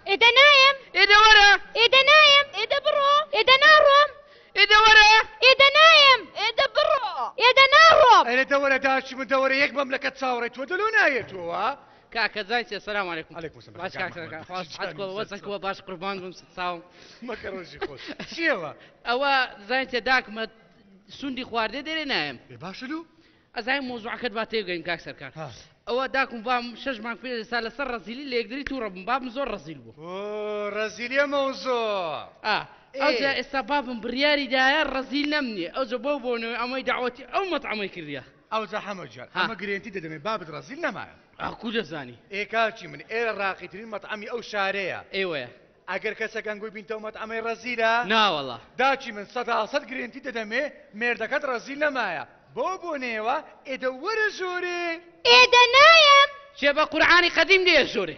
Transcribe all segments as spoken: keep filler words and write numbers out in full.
إذا نايم إذا ورا إذا نايم إذا برو إذا نارم إذا ورا إذا نايم إذا برو إذا نارم أنا دورة داش من دورة يك مملكة صاورت ودلونا يتوا كاكا زايتي السلام عليكم. عليكم السلام. باش كاكا خلاص حدكم وزنك باش قربان بمستصاوم. ما كروجي خوش. شيلا. أوا زايتي داك ما سندي خوارده ديري نايم. باشلو؟ أزاي موضوع كدباتي وقايم كاك سركان. أوا داكم بام شج معك في رسالة سر رزيلي اللي يقدر يتورب باب مزور رزيل بو. أوه رزيلية موضوع. آه. أوجا السباب برياري داير رزيل نمني أوجا بوبونو أمي دعوتي أو مطعمي كريا. أوجا حمجر. أما قرينتي دمي باب رزيل نمايا. أكو زاني. إيه كاتشي من إيه الراقي ترين مطعمي أو شارية. أيوة. أجر كسا كان قوي بنتو مطعمي رزيلة. نا والله. داتشي من صدا صد قرينتي دمي مردكات رزيل نمايا. بوبو نيوا إدور زوري. إذا نايم. شبه قرآني قديم دي زوري.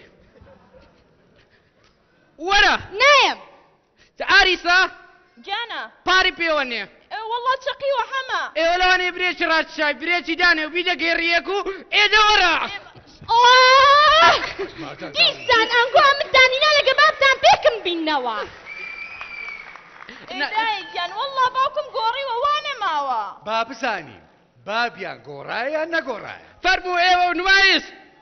ورا. نايم. تعاريسا. جانا. باري بيوني. إيه والله تشقي وحما. إيه ولا أنا بريش رات شاي بريش داني وبيدا غيريكو إيه دورا. آه. ديسان أنقو أمداني نالا قبابتان بيكم بالنوا. إيه دايجان والله باكم قوري ووانا ماوا. باب زاني. بابيان قورايا نقورايا. فرمو إيه ونمايس.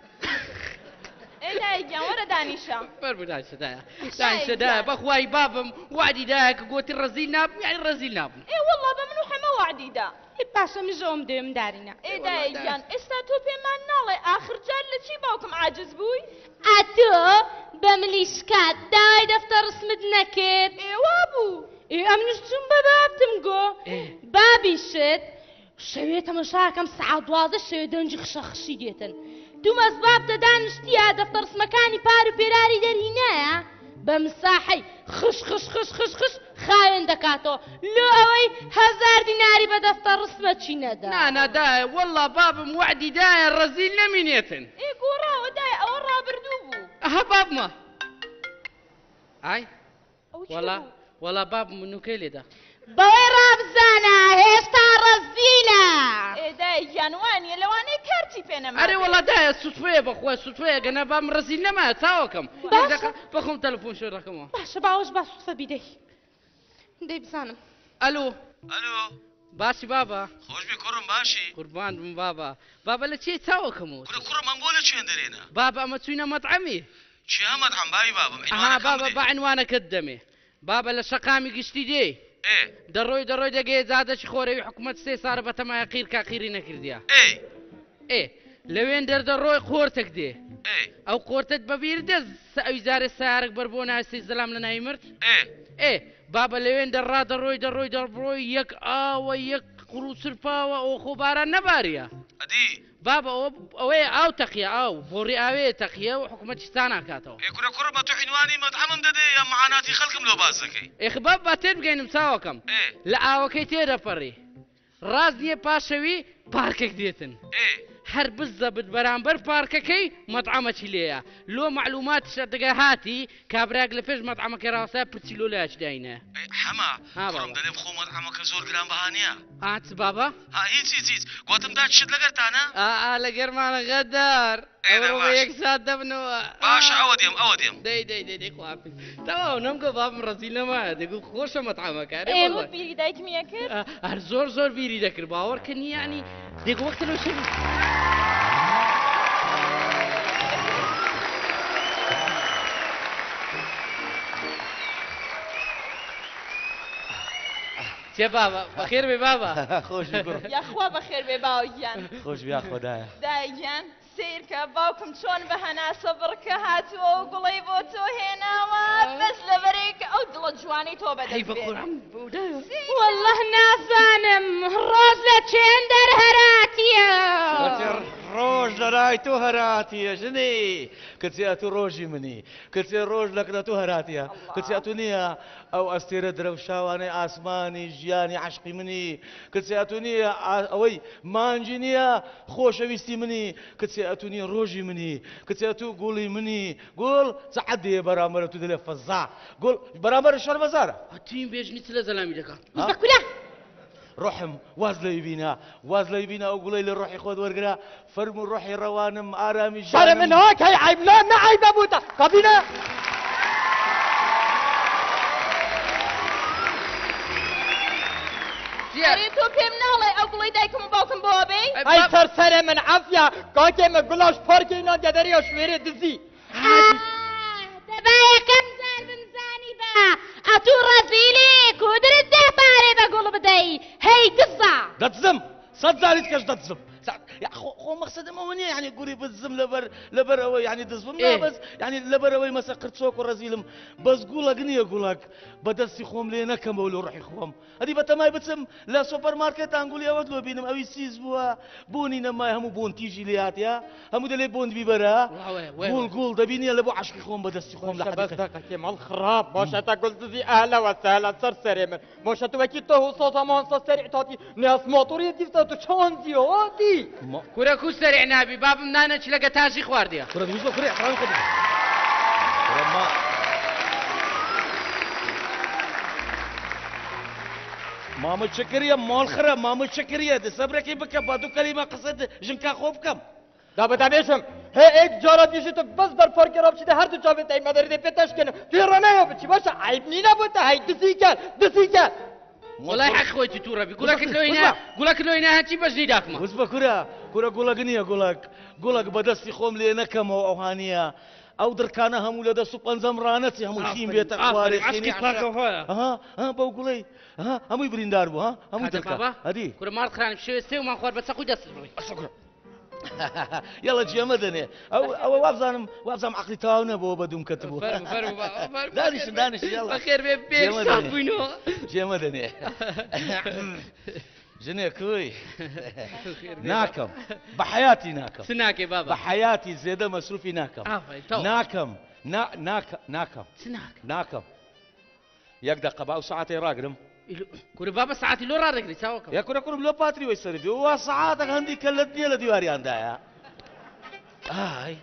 إيه دايجان ورا دانيشا. فرمو دانيشا دايا. دانيشا دايا بأخواي بابم وعدي دايك قوت الرزيل ناب يعني الرزيل ناب. إيه والله بمنو حما وعدي دا. إيه باشا مجوم ديم دارينا. إيه دايجان استاتو بيمان نالي آخر جال لشي باكم عاجز بوي. أتو بمليشكات داي دفتر اسمد نكت. إيه وابو. إيه أمنشتم ببابتم قو. إيه. بابي شت. شوية مشاكم ساعة دوازة شوية دنجي خشخشي ديتن. دوم أسباب تدانشتي هذا دفتر اسمكاني بارو بيراري در هنا بمساحي خش خش خش خش خش خاين دكاتو لو أوي هزار ديناري بدفتر اسمه شي ندا. نا نا داي والله باب موعدي داي الرزيل نمينيتن. إيه قورا وداي أورا بردوبو. أها باب ما. أي. أو والله والله باب منو كيلي ده. بويراب زانا هستا رزيلة. إيه داي جانواني لو أنا كارتي فينا ما. أري والله داي الصدفية بأخوي الصدفية قلنا بام رزيل نما تساوكم. باشا. بخم تلفون شو رقمه. باشا باوش باش صدفة بيدي. دي بزانم. ألو. الو باشي بابا. خوش بي كرم باشي قربان من بابا. بابا لشي تساوكم. كل كرم منقولة شين درينا بابا أما تسوينا مطعمي. شي مطعم باي بابا أها بابا بعنوانك قدامي. بابا لشقامي قشتي دي. ايه دروي دروي دقي زادش خوري حكومة سي صار بتما يقير كاقيري نكرديا. ايه ايه لوين در دروي خورتك دي. ايه او قورتك ببيردز وزار السيارك بربونا سي زلام لنا يمرت. ايه ايه بابا لوين در دروي دروي دروي يك آوا يك قرو سرفاوا او خبارا نباريا. ادي بابا او اوي او تقيا او بوري اوي تقيا وحكومة شتانا كاتو. ايه كل كرم تو عنواني مطعم ددي يا معاناتي خلكم لو بازكي ايه خباب باتين بقين مساوكم. ايه لا اوكي تيرا فري رازني باشوي باركك ديتن. ايه هر بالضبط برامبر بارككي مطعمك ليا لو معلومات شدقة هاتي كابراق لفج مطعمك راسا برتلو لاش داينه. ايه حما ها كرم دليم خو مطعمك زور جرام بهانيا هات بابا. ها هيت هيت هيت قوتم دا تشد لقرت انا اه اه لقرمان غدار. ايه او باش يكساد دبنو. باش عود يم عود يم دي دي دي دي خوافي. تمام نمكو باب مرزينا ما دقو خوش مطعمك عارف إيه والله. مو بيري دايك مياكر. اه هر زور زور بيري ذكر باور كني يعني دقو وقت لو شنو. يا بابا بخير ببابا. خوش بكرم يا أخوة بخير بباوجان. خوش بيا خدايا دايجان سيرك باوكم شون بهنا صبرك هاتوا وقلي بوتو هنا بس لبريك او دل جواني تو بدل هي بقول عم بودايو. والله ناسانم روز لتشندر هراتيا. روج لرايتو هراتيا شني كتسياتو روجي مني كتسي روج لك تو هراتيا كتسياتو نيا او استير دروشاواني اسماني جياني عشقي مني كتسياتو نيا اوي مانجي نيا خوشويستي مني كتسياتو نيا روجي مني كتسياتو قولي مني قول سعدي برامر تدلي فزاع قول برامر شر بزاره هاتين بيجني تلا زلامي دكا. كلها روحم وازلا يبينا وازلا يبينا وقولي لي روحي خذ ورقرا فرموا روحي روانم ارامي شر من هيك هي عيب لا عيب ابوتا قبيله ئەرێ تۆ پێم ناڵێ ئەو گوڵەی دایکم و باوکم بۆ بێ ئەی سەرسەرێ من عەفیا کاکێمە گوڵاش پارکەی نادیا دەریا شوێرێ دزی دەبا یەکەم جار بمزانی بە ئەتوو ڕەزیلی کودرت دێ پارێ بە گوڵ بدەی هەی دزە دەتزم سەد زاریت کەش دەتزم خۆ مەقسەدەمەوە نییە یعنی گوڵی بتزم لەبەر لەبەر ئەوەی یعنی دزبم نابەس یعنی لەبەر ئەوەی مەسە قرچۆک و ڕەزیلم بەس گوڵەک نییە گوڵک بەدەستی خۆم لێ نەکەمەوە لە ڕحی خۆم ئەدی بەتەمای بچم لە سوپەرمارکێتان گوڵی ئەوەت لۆ بینم ئەوی سیز بووە بۆنی نەمای هەموو بۆن تیژی لێ هاتیا هەموو دەلێ بۆند بیبەرە گوڵ گوڵ دەبینیە لە بۆ عشقی خۆم بەدەستی خۆم لە حەدەکە ماڵ خراپ باشە تا گوڵ دزی ئەهلەوە سەهلە سەرسەرێ من باشە تو وەکی تۆ سۆزەمان سە سەریع تاتی نیاز مۆتۆری دیفتە تو چۆندی هاتی کورە کو سەریع نابی بابم نانە چ لەگە تاژی خواردیە کورە دووزۆ کورێ حرام خۆ کورە ما مامە چکریە ماڵ خرە مامە چکریە دە سەبرەکەی بکە با دوو کەلیمە قسەت ژنکا خۆ بکەم دابەتا بێشم هێ ئێک جارە دیژێتە بەس بەرپارکێرا بچیتە هەردوو چاوێت ئەی مەدەریدێ پێتەشکێنم توێ ڕەنایە بچی باشە عیب نینە بۆتە هەی دزی کرد دزی کرد وڵای حەق خۆیتی تووڕەبی گوڵەکەت لۆینە گوڵەکەت لۆینە هەچی بەژنی داکمە وز بە کورە کورە گوڵەک نییە گوڵک گوڵک بەدەستی خۆم لێ نەکەمەوە ئەوهانیە ئەو دڕکانە هەموو لە دەست و پەنجەم ڕانەتی هەموو خیم بێتە خوارێ بەو گوڵەی هەمووی بریندار بوو هەموو دەکا هەدی کورە ماڵ خرانی شوێ سێومان خوارد بە چەقوی دەست بڕی یاڵە جێمە دەنێ ئەو ئەوە وابزانم وابزانم عەقلی تەواو نەبووە بە دووم کەت بوو دانیشن دانیشن یاڵە بەخێر بێ پێشتان بووینەوە جێمە دەنێ ژنێ کوی ناکەم بە حیاتی ناکەم چ ناکەی بابا بە حیاتی زێدە مەسروفی ناکەم ناکەم ناکەم چ ناکە ناکەم یەک دەقە باو سەعاتێ ڕاگرم کورە بابە سەعاتی لۆ ڕادەگری چاوەکەم یا کورە کوڕم لۆ پاتری وەی سەردی وا سەعاتێک هەندی کەلت نییە لە دیواریاندایە ئای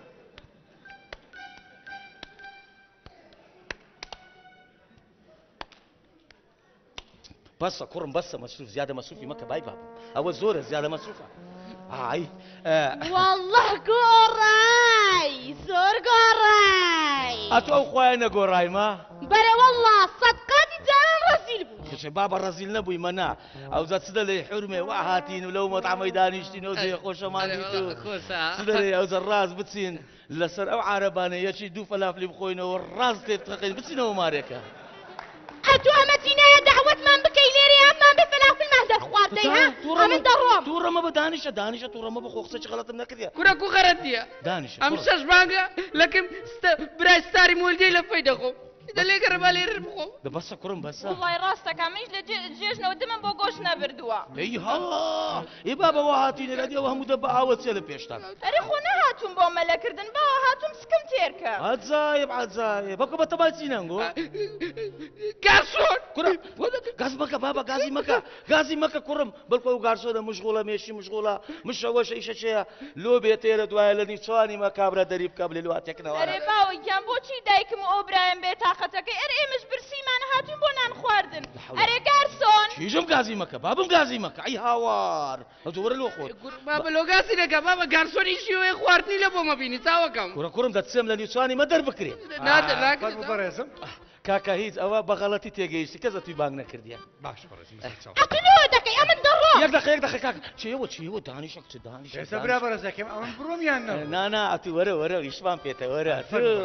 بەسە کوڕم بەسە مەسروف زیادە مەسروفی مەکە بای بابم ئەوە زۆرە زیادە مەسروفە ئای والله گۆڕای زۆر گۆڕای ئەتۆ ئەو خۆیان نەگۆڕایمە بەرە والله سەدقاتی جاران ڕەزیل بوو کچێ بابە ڕەزیل نەبووی مەنا ئەو زە چ دەڵێ حورمێ وا هاتین و لەو مەطعەمەی دانیشتینەوە جێ خۆشەمانی تو چ دەڵێ ئەو زە ڕاز بچین لەسەر ئەو عارەبانەیەکی دوو فەلافلی بخۆینەوە ڕاز تێبتەقین بچینەوە مارێکە ئەتو ئەمەتینایە داوەتمان بکەی لێرێ ئەممان بێ فەلافلمان دەرخواردەی ها ئەمن دەڕۆم تووڕەمە بە دانیشە دانیشە تووڕەمە بخۆ قسەی غەڵەتم نەکردیە کورە کو غەرەتیە دانیشە ئەم شەش مانگە لەکەم برای ستاری مۆلدەی لە فەی دەخۆم دەلێ گەڕەبا لێرە بخۆم بەسە کوڕم بەسە وڵای ڕاستەکە منیش لە جێژنەوە دمم بۆ گۆشت نەبردووە ئەی ها ئێ بابەوە هاتینە لە دیەوە هەموو دە بە ئاوە چێ لە پێشتان ئەرێ خۆ نەهاتوون بۆ مەلەکردن باوە هاتوون سکم تێرکە عجایب عجایب بەکە بە تەمای چینەنگۆ گارسۆن کورە گاز مەکە بابە گازی مەکە گازی مەکە کوڕم بەڵکو ئەو گارسۆنە مشغوڵە مێشی مشغوڵە مشەوە شەیشە چێە لۆ بێتێرە دوایە لە نیچوانی مەکابرا دەری بکە بلێ لواتێکنەوە ئەرێ باوە گیان بۆچی دایکم و ئۆبرایم بێ تاقەتەکەی ئەرێ ئێمەش برسیمان هاتوون بۆ نان خواردن ئەرێ گارسۆن کیژم گازی مەکە بابم گازی مەکە ئەی هاوار ئەو وەرە لۆ خۆت بابە لۆ گازی نەکە بابە گارسۆنی شیوەیە خواردنی لە بۆ مەبینی چاوەکەم کوڕە کوڕم دەچێم لە نیچوانی مە دەربکرێ نادە ناکرد بەڕێزم کاکە هیچ ئەوە بە غەڵەتی تێگەیشتی کەس توی بانگ نەکردیە باش بەڕێزم ئەتونەوە دەکەی ئەمن دەڕۆم یەک دقە یەک دقە کاکە چێوە چێوە دانیشە کچ دانیشە ئێستا برا بەڕێزەکەم ئەمن بڕۆمیان نە نانا ئەتو وەرە وەرە ئیشمان پێتە وەرە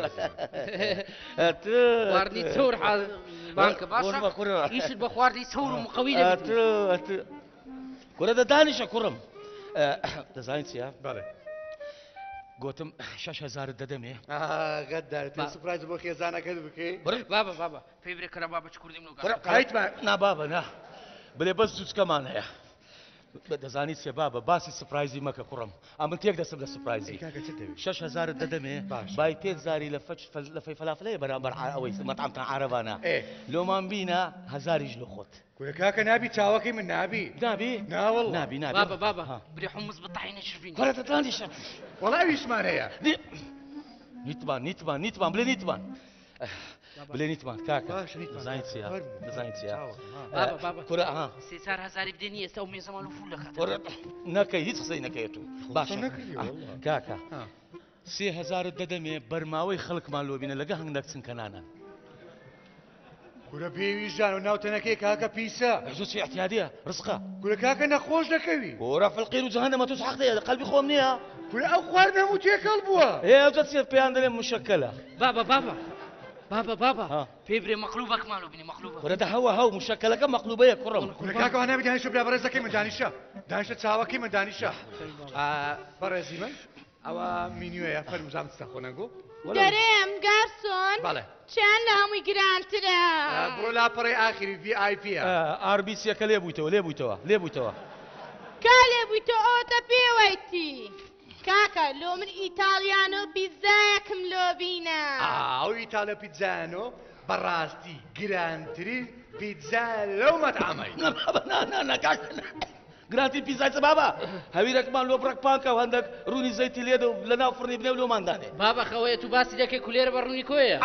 خواردنی چۆر بانکە باشە ئیشت بە خواردی چۆر و مقەوی دەبێت کوڕە دە دانیشە کوڕم دەزانیت چیە بەڵێ گوتم شەش هەزارت دەدەمێ گەددار پێ سوپرایز بۆ خێزانەکەت بکەی بابە بابە پێی برێ کەرە بابە چ کوردیم لەگەڵ قایتمان نا بابە نا بڵێ بەس جوچکەمان هەیە دەزانیت چێ بابە باسی سپرایزی مەکە کوڕم ئەمن تێک دەسم لە سپرایزی شەش هەزارت دەدەمێ بای پێت زاری لە لە فەی فەلافلەیە بەرامبەر ئەوەی مەطعەمتان عارەبانە لۆمان بینە هەزاریش لە خۆت کورە کاکە نابی چاوەکەی من نابی نابی ناوەڵ نابی نابی بابە بابە برێ حمص بەتاینە شربین کوڕە دەدانیشە وەڵا ئەویشمان هەیە نیتمان نیتمان نیتمان بڵێ نیتمان بڵێ نیتمان کاکە دەزانیت چیە دەزانیت چیە کورە ئەها سێ چار هەزاری بدێنی ئێستا و مێزەمان و فول دەکات نەکەی هیچ قسەی نەکەیت و باشە کاکە سێ هەزارت دەدەمێ بەرماوەی خەڵکمان لۆبینە لەگە هەنگ نەکچن کەنانە گورە پێویستیان و ناوتەنەکەی کاکە پیسە زۆر احتیادیە ڕزقە گورە کاکە نەخۆش دەکەوی گۆرە فڵقیر و جەهەنەمە توش حەق دەیە قەلبی خۆم نییە گورە ئەو خوار نەموو تێکەڵ بووە هێ ئەو چێت پێیان دەڵێم مشەکەلە بابا بابا بابا بابا ها. پێی برێ مەقلوبەک ماڵۆ بینی مەقلوبە گورە دە هەوە هەو مشەکەلەکە مەقلوبەیە کوڕم گورە کاکە نابی دانیشە برا بەڕێزەکەی من دانیشە دانیشە چاوەکەی من دانیشە بەڕێزی من ئەوە مینیوەیە فەرموزام چتە خۆنەگۆ دەرێم گارسۆن بەڵێ چیان لە هەمووی گرانترە بڕۆ لاپەڕی ئاخری ڤی ئای پیە ئاربیسیەکە لێ بوویتەوە لێ بوویتەوە لێ بوویتەوە کا لێ بوویتە ئۆتە پێوەیتی کاکە لۆ من ئیتاڵیانۆ پیزایەکم لۆ بینە ئەو ئیتالە پیتزانۆ بەڕاستی گرانترین پیتزا لەو مەتعامەی گرانتی پیزایچە بابا هەویرەکمان لۆ بڕک پانکە و هەندێک ڕوونی زەیتی لێدە و لە ناو فڕنی بنێ و لۆماندانێ بابا خەوەیە تو باسی دەکەی کولێرە بەڕوونی کۆیە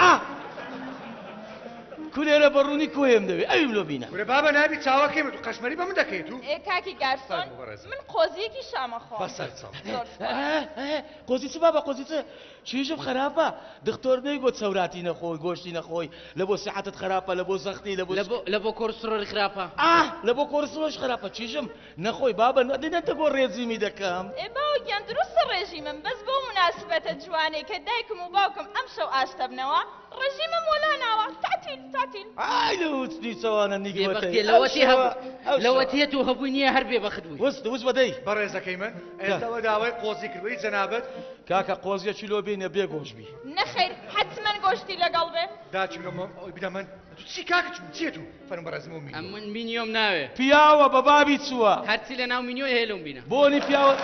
کولێرە بەڕوونی کۆیم دەوێ ئەویم لۆ بینە گورە بابە نابی چاوەکەی من تو قەشمەری بە من دەکەیت و ئێ کاکی گارسۆن من قۆزیەکی شامە خۆم بەسەر چاو قۆزی چ بابا قۆزی چ چیژم خراپە دکتۆر نەیگۆ چەوراتی نەخۆی گۆشتی نەخۆی لە بۆ سیحەتت خراپە لە بۆ زەختی لە بۆ لە بۆ کۆرسڕۆری خراپە لە بۆ کۆرسۆش خراپە چیژم نەخۆی بابە نەدێنێتە بۆ ڕێزیمی دەکەم ئێ باوکیان دروستە ڕێژیمم بەس بۆ مناسبەتە جوانێ کە دایکم و باوکم ئەم شەو ئاشتە بنەوە ڕێژیمم وەلاناوە تعتیل تعتیل ئای لە وچنی چەوانە نیگەوەتەی لەوەتێت و هەبووی نییە هەر بێ بەخت بووی وست وست بەدەی بەڕێزەکەی من ئێستاوە داوای قۆزی کردووی جەنابەت کاکە قۆزیەکی لۆ بینە بێ گۆشبی نەخەیر حتمەن گۆشتی لەگەڵ بێ داچینەوە ئەوی بدە من تو چی کاکە چوو چێت و فەرم بەڕێزمە و ئەم من مینیۆم ناوێ پیاوە بە بابی چووە هەرچی لە ناو مینیۆ هەیە لەم بینە بۆنی پیاوە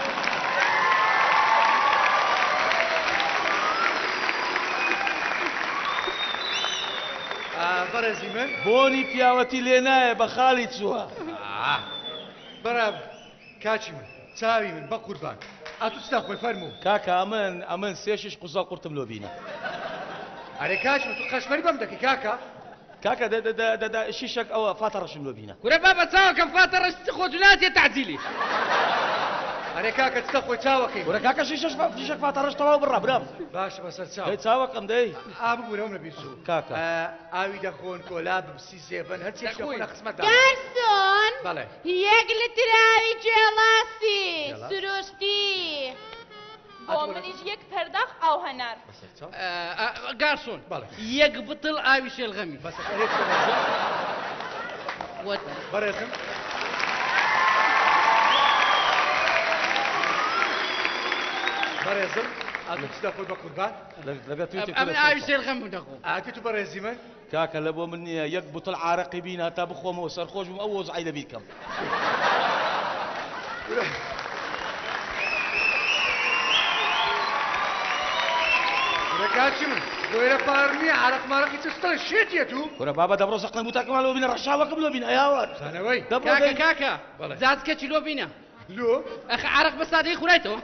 بەڕێزی من بۆنی پیاوەتی لێ نایە بە خاڵی چووە بەرە کاچی من چاوی من بە قوربان ئەتو چتا خۆی فەرموو کاکە ئەمن ئەمن سێشش قوزە قورتم لۆ بینە ئەرێ کاچ من تو قەشمەری بەم دەکەی کاکە کاکە دەدا شیشک ئەوە فاتەڕەشم لۆ بینە گورە بابا چاوەکەم فاتە ڕست خۆ جولاتێ تعجیلی ئەرێ کاکە چتە خۆی چاوەکەی گورە کاکە شیشش شیشک فاتەڕەش تەواو بڕا برام باشە بەسەر چاو هەی چاوەکەم دەی ئاب بوورەوە لە بیرچوو کاکە ئاوی دەخۆن کۆلا ببسی سێبن هەرچی خۆی خزمەتە گارسۆن بەڵێ یەک لە تراوی جێڵاسی سروشتی بۆ منیش یەک پەرداخ ئاو هەنار گارسۆن بەڵێ یەک بتڵ ئاوی شێلغەمی بەسەر بەڕێزم بەڕێزم ئەتو چتا خۆی بە قوربان ئەم ئاوی شێلغەم دەخۆ ئاتی تو بەڕێزی من کاکە لە بۆ من نییە یەک بوتڵ عارەقی بین هەتا بخۆمەوە سەرخۆش بووم ئەو وەزعی لە بیرکەم کاچی من لۆیرە پار نییە عرق مارەقی چستە شێتێت و گورە بابا دەبڕۆ زەقن بوتاکەمان لۆ بینە ڕەشاوەکەم لۆ بینە ئەیاوان زانەوەی کاکە کاکە زاتکەچی لۆ بینە لۆ ئەخ عرق بە سادەی خوڕایتەوە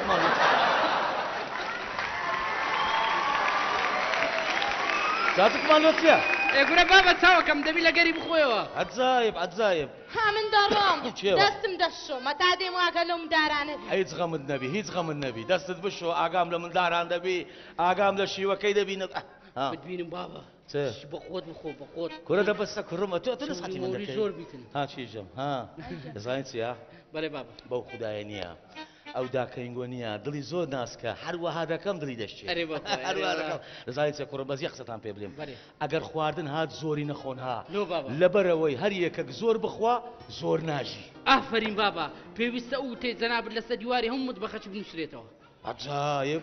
زاتکمان لۆ چییە گورە بابا چاوەکەم دەبی لە گەری بخۆیەوە عەجایب عەجایب ها من دەڕۆم چێوە؟ دەستم دەشۆمە تا دێم واگە لەم دارانە هیچ غەمت نەبی هیچ غەمت نەبی دەستت بشۆ ئاگام لە منداران دەبی ئاگام لە شیوەکەی دەبینە بتبینم بابا چ بە خۆت بخۆ بە خۆت کورە دەبەستە کوڕمە تۆ تۆ نسخەتی من موری دەکەی زۆر بیتن ها چیژم ها دەزانیت چییە بەڵێ بابا بەو خوددایە نییە ئەو داکەنگۆ نییە دڵی زۆر ناسکە هەروەها دەکەم دڵی دەشتێت ئەرێ بەخۆی، ئەرێ بابا. دەزانیت چێ کوڕە بەزی قسەتان پێ بڵێم بەڵێ. ئەگەر خواردن هات زۆری نەخۆن ها لۆ بابا. لەبەرەوەی هەر یەکەک زۆر بخوا زۆر ناژی ئافرین بابا پێویستە ئەو تێ جەنابەت لەسەر دیواری هەموو متبەخەچ بنووسرێتەوە عەجایب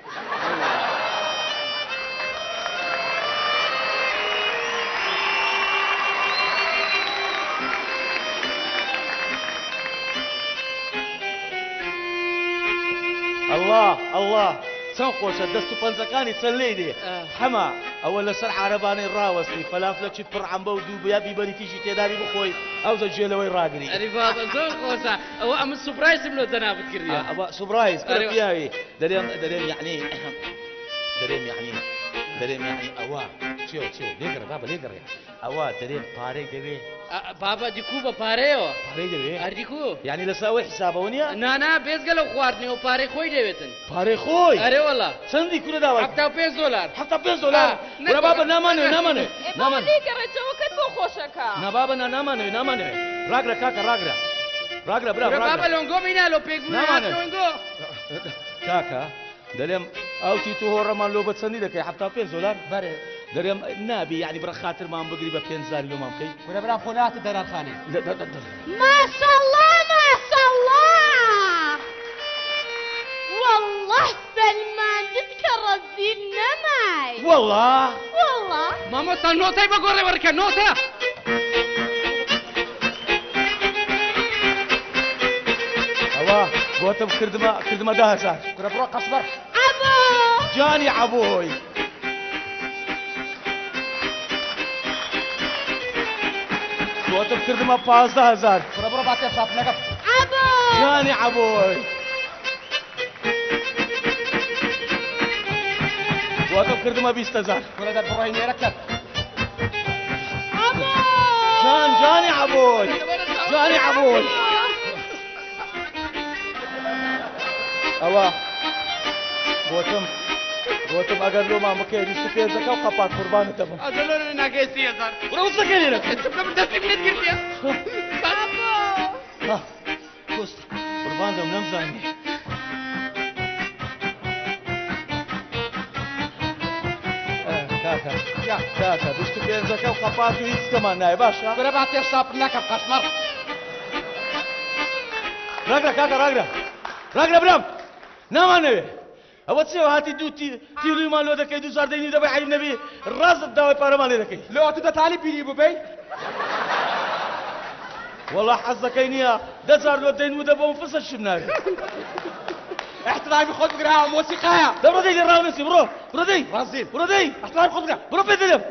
الله الله چەند خۆشە دەست و پەنجەکانی چەند لێی دێ هەما ئەوە لەسەر عارەبانەی ڕاوەستی فەلافلەکیت پڕ عەمبە و دوو بیا بیبەری تیژی تێداری بخۆی ئەوزە جێلەوەی ڕاگری ئەری بابا زۆر خۆشە ئەوە ئەمە سوپرایزم لۆ جەنابەت کردیە ئەوە سوبرایز ئەرێ. پیاوی دەرێم دەرێم یعنی دەرێم یعنی دەرێم یعنی ئەوە چێ چێ لێگەڕێ بابە لێگەڕێ ئەوە دەرێم پارەی دەوێ بابا دیکو بە پارەیەوە پارەی دەوێ هەردیکو یعنی لەسەوەی حسابەوە نییە نانا بێزگە لەو خواردنەوە پارەی خۆی دەوێتن پارەی خۆی ئەرێ وەڵا چەندی کورە داوە هەفتا و پێنج دۆلار هەفتا پێنج دۆلار وەرە بابە نامانەوێ نامانەوێ نامان لێگەڕێتەوە کەت بۆ خۆشەکە نا بابە نا نامانەوێ نامانەوێ ڕاگرە کاکە ڕاگرە ڕاگرە برا بابا لۆنگۆ مینا لۆ پێگونا لۆنگۆ کاکە دەرێم ئەوتی تو هۆڕەمان لۆ بە چەندی دەکەی هەفتا پێنج دۆلار بەرێ دەرێم نابی یعنی برە خاترمان بگری بە پێنج زاری لۆمان بکەی کورە برام خۆ ناتە دەرانخانێ ماشاءالله ماشاءالله والله سلمان دتکە ڕەزیل نەمای والله والله مامۆستا نۆتای بەگۆڕێ وەرکە نۆتە ئەوە گۆتم کردمە کردمە ده هەزار کورە بڕۆ قەسبەر ئەبۆ جانی عەبۆی گۆتم کردمە پازدە هەزار کورە بڕۆ با تێ ساپنەکە ئەبۆ جانی عەبۆی گۆتم کردمە بیست هەزار کورە دەر بڕۆی نێرە کرد ئەبۆ جان جانی عەبۆی جانی عەبۆی ئەوە گۆتم گۆتم ئەگەر لۆمان بکەی بیست و پێنجەکە و قەپات قوربانت دەبم ئەزەلۆ ناگەی سی هەزار وەرە وەستەکەی لێرە دەستی پێت گرتیە ها دۆست قوربان دەم نەمزانی کاکە کاکە بیست و پێنجەکە و قەپات و هیچ کەمان نایە باشە کورە با تێ ساپنەکە قەسمەر ڕاگرە کاکە ڕاگرە ڕاگرە برام نامانەوێ ئەوە چێوە هاتی دوو تیلویمان لۆ دەکەی دوو زار دەینی دەبێ عەیب نەبی ڕازت داوای پارەمان لێ دەکەی لۆ تو دەتانی بیری ببەی وەڵا حەز دەکەی نییە دە جار لۆ دەین و دەبەوە فسەشم ناوێت احترامی خۆت بگرە مۆسیقایە دەبڕە دەی لێ ڕاونەسی بڕۆ بڕۆ دەی ڕازیل بڕۆ دەی احترامی خۆت بگرە بڕۆ پێ دەدەم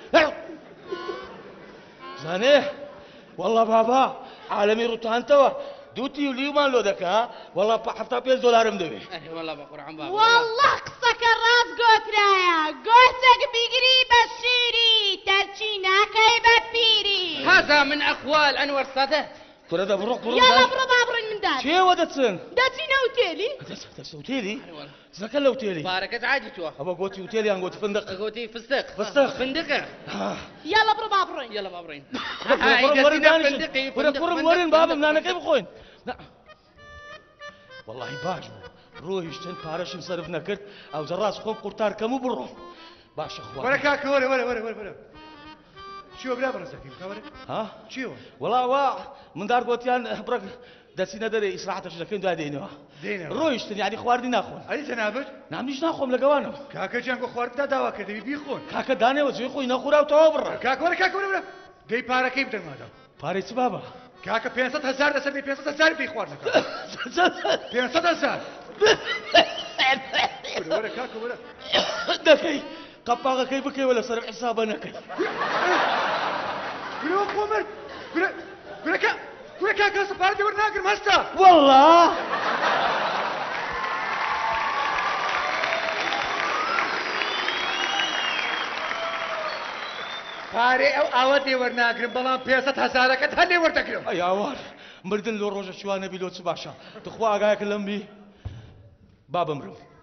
زانێ وەڵا بابا عالەمی ڕوتانتەوە دوو تیلیومان لۆ دەکا وەڵا هەفتا پێنج دۆلارم دەوێ وەڵا بە قورعان بابا والله قسەکە ڕاست گۆترایە گۆچێک بیگری بە شیری تەرچی ناکەی بە پیری هذا من أقوال أنور السادات کورە دە بڕۆ بڕۆ یاڵە بڕۆ با بڕۆین مندار چێوە دەچن دەچینە وتێلی دەچە وتێلی زەکە لە وتێلی باركت عادي توه ئەوە گۆتی وتێلیان گۆتی فندق قوتي فستق فستق. فندقة یاڵە بڕۆ با بڕۆین يلا بابرين وەرن دانیشن وەرە کوڕم وەرن بابم نانەکەی بخۆین واللهی باش بوو ڕۆیشتن پارەشم سەرف نەکرد ئەو جەڕاست خۆم قورتارکەم و بڕۆم باشە خوا وەرە کاکە وەرە وەرە وەرە وەرە چیوە برا بەڕێزەکەی وەرە ها چیوە وەڵا وا مندار گوتیان بڕە دەچینە دەرێ ئیسراحەتەش دەکەین دوای دێنەوە دێنەوە ڕۆیشتن یعنی خواردی ناخۆن ئەی جەنابەت نامنیش ناخۆم لەگەوانەوە کاکە جیان گۆ خواردندا داوا کردەوی بیخۆن کاکە دانێەوە جێ خۆی نەخورا و تەواو بڕە کاکە وەرە کاکە وەرە برا دەی پارەکەی بدەن مادام پارەی چ بابە کاکە پێنجسەد هەزار دەسەر دەی پێنجسەد هەزار دەی خواردنەکە پێنجسەد هەزار وەرە کاکە وەرە دەکەی قەپاغەکەی بکەیەوە لەسەر حیسابە نەکەی گرەوە خۆمرد گرە گرەکە گورە کاکە سەپارەتی وەرناگرم هەستا والله پارێ ئەو ئاوە دێ وەرناگرم بەڵام پێنجسەد هەزارەکەت هەر لێ وەردەگرم ئەی ئاوار مردن لۆ ڕۆژە شوانە بی لۆ چ باشە دخوا ئاگایەکە لەم بی با بمرم